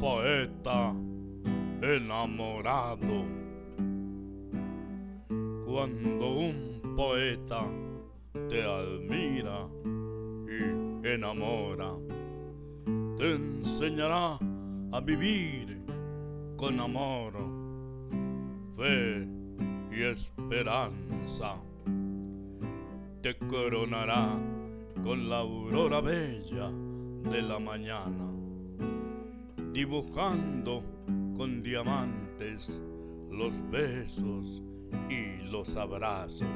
Poeta enamorado. Cuando un poeta te admira y enamora, te enseñará a vivir con amor, fe y esperanza. Te coronará con la aurora bella de la mañana, dibujando con diamantes los besos y los abrazos,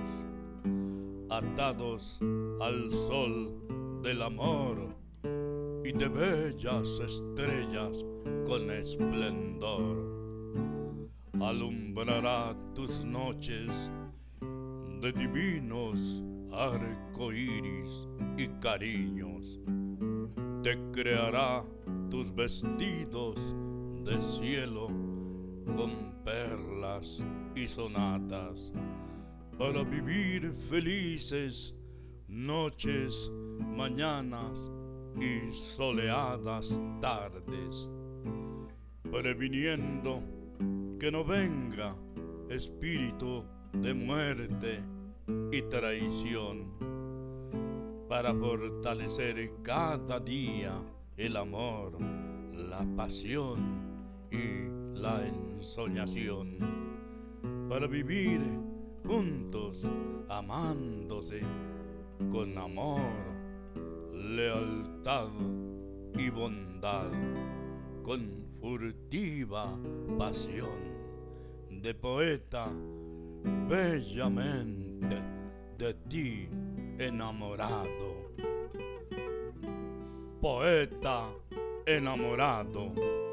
atados al sol del amor y de bellas estrellas con esplendor. Alumbrará tus noches de divinos arcoíris y cariños. Te creará tus vestidos de cielo con perlas y sonatas para vivir felices noches, mañanas y soleadas tardes, previniendo que no venga espíritu de muerte y traición, para fortalecer cada día el amor, la pasión y la ensoñación, para vivir juntos amándose con amor, lealtad y bondad, con furtiva pasión de poeta bellamente de ti enamorado. Poeta enamorado.